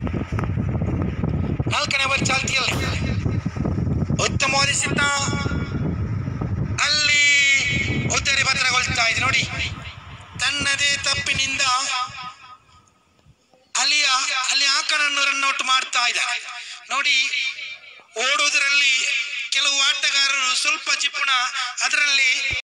ನಾಲ್ಕನೇ ಓವರ್ ಚಾಲ್ತಿಯಲ್ಲಿ ಉತ್ತಮವಾದ ಸಿದ್ಧ ಅಲ್ಲಿ ಉದ್ದರಿ ಭದ್ರಗೊಳಿಸ್ತಾ ಇದೆ ನೋಡಿ. ತನ್ನದೇ ತಪ್ಪಿನಿಂದ ಅಲ್ಲಿ ಆಕನನ್ನು ರನ್ಔಟ್ ಮಾಡ್ತಾ ಇದ್ದಾರೆ ನೋಡಿ. ಓಡುವುದರಲ್ಲಿ ಕೆಲವು ಆಟಗಾರರು ಸ್ವಲ್ಪ ಜಿಪುಣ, ಅದರಲ್ಲಿ